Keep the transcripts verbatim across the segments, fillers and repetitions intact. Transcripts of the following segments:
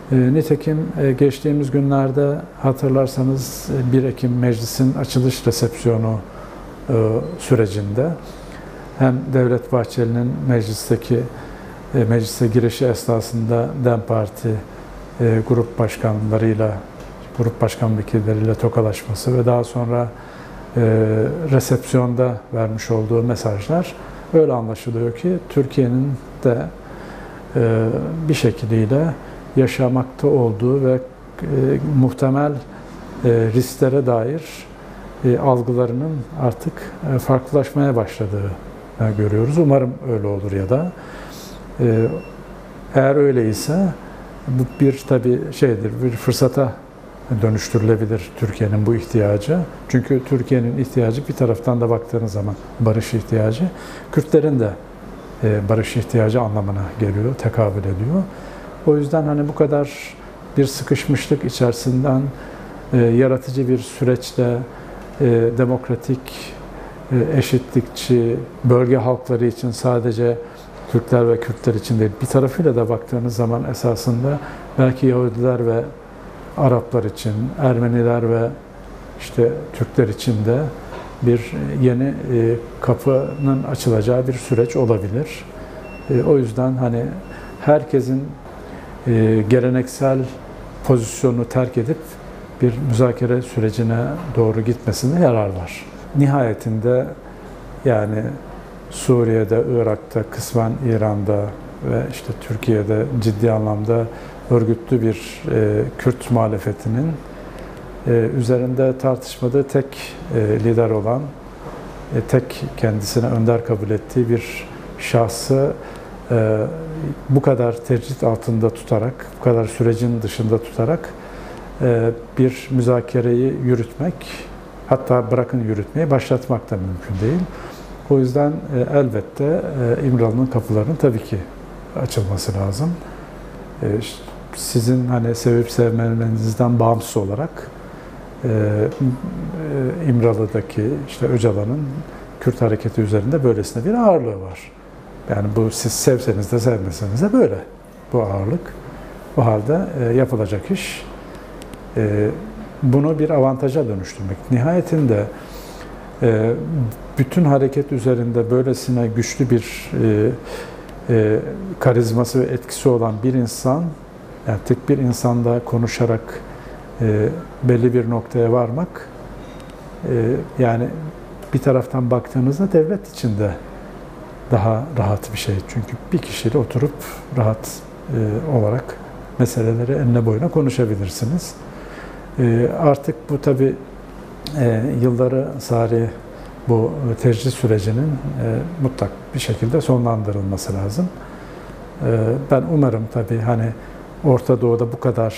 E, nitekim e, geçtiğimiz günlerde hatırlarsanız bir Ekim Meclis'in açılış resepsiyonu e, sürecinde hem Devlet Bahçeli'nin meclisteki e, meclise girişi esnasında DEM Parti e, grup başkanlarıyla, grup başkan vekilleriyle tokalaşması ve daha sonra e, resepsiyonda vermiş olduğu mesajlar öyle anlaşılıyor ki Türkiye'nin de e, bir şekliyle yaşamakta olduğu ve e, muhtemel e, risklere dair e, algılarının artık e, farklılaşmaya başladığı e, görüyoruz. Umarım öyle olur ya da e, eğer öyleyse bu bir tabii şeydir, bir fırsata dönüştürülebilir Türkiye'nin bu ihtiyacı. Çünkü Türkiye'nin ihtiyacı bir taraftan da baktığınız zaman barış ihtiyacı, Kürtlerin de e, barış ihtiyacı anlamına geliyor, tekabül ediyor. O yüzden hani bu kadar bir sıkışmışlık içerisinden e, yaratıcı bir süreçle e, demokratik, e, eşitlikçi, bölge halkları için sadece Türkler ve Kürtler için değil, bir tarafıyla da baktığınız zaman esasında belki Yahudiler ve Araplar için, Ermeniler ve işte Türkler için de bir yeni e, kapının açılacağı bir süreç olabilir. E, o yüzden hani herkesin e, geleneksel pozisyonunu terk edip bir müzakere sürecine doğru gitmesinde yarar var. Nihayetinde yani Suriye'de, Irak'ta, kısmen İran'da ve işte Türkiye'de ciddi anlamda örgütlü bir e, Kürt muhalefetinin e, üzerinde tartışmadığı tek e, lider olan, e, tek kendisine önder kabul ettiği bir şahsı e, bu kadar tecrit altında tutarak, bu kadar sürecin dışında tutarak e, bir müzakereyi yürütmek, hatta bırakın yürütmeyi, başlatmak da mümkün değil. O yüzden e, elbette e, İmralı'nın kapılarının tabii ki açılması lazım. E, sizin hani sevip sevmemenizden bağımsız olarak e, e, İmralı'daki işte Öcalan'ın Kürt hareketi üzerinde böylesine bir ağırlığı var. Yani bu siz sevseniz de sevmeseniz de böyle bu ağırlık. Bu halde e, yapılacak iş e, bunu bir avantaja dönüştürmek. Nihayetinde e, bütün hareket üzerinde böylesine güçlü bir e, e, karizması ve etkisi olan bir insan, yani tek bir insanda konuşarak e, belli bir noktaya varmak, e, yani bir taraftan baktığınızda devlet içinde daha rahat bir şey. Çünkü bir kişiyle oturup rahat e, olarak meseleleri enine boyuna konuşabilirsiniz. E, artık bu tabii e, yılları sari bu tecrit sürecinin e, mutlak bir şekilde sonlandırılması lazım. E, ben umarım tabii hani Orta Doğu'da bu kadar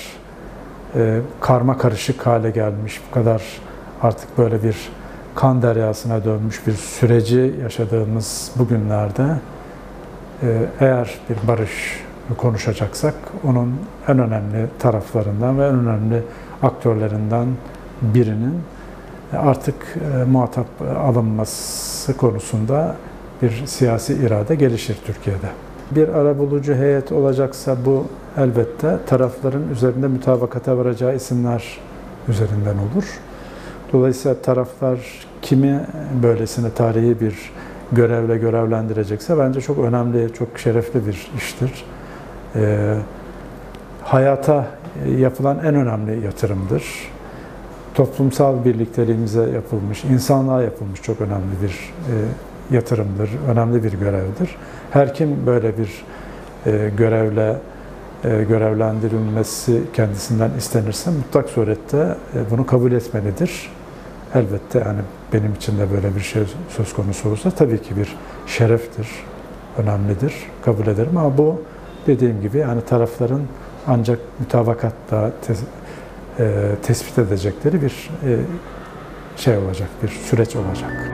e, karma karışık hale gelmiş, bu kadar artık böyle bir kan deryasına dönmüş bir süreci yaşadığımız bugünlerde e, eğer bir barış konuşacaksak onun en önemli taraflarından ve en önemli aktörlerinden birinin artık e, muhatap alınması konusunda bir siyasi irade gelişir Türkiye'de. Bir arabulucu heyet olacaksa bu elbette tarafların üzerinde mütabakata varacağı isimler üzerinden olur. Dolayısıyla taraflar kimi böylesine tarihi bir görevle görevlendirecekse bence çok önemli, çok şerefli bir iştir. E, hayata yapılan en önemli yatırımdır. Toplumsal birlikteliğimize yapılmış, insanlığa yapılmış çok önemli bir e, yatırımdır, önemli bir görevdir. Her kim böyle bir e, görevle e, görevlendirilmesi kendisinden istenirse mutlak surette e, bunu kabul etmelidir. Elbette yani benim için de böyle bir şey söz konusu olursa tabii ki bir şereftir, önemlidir, kabul ederim ama bu dediğim gibi yani tarafların ancak mütabakatla te, e, tespit edecekleri bir e, şey olacak, bir süreç olacak.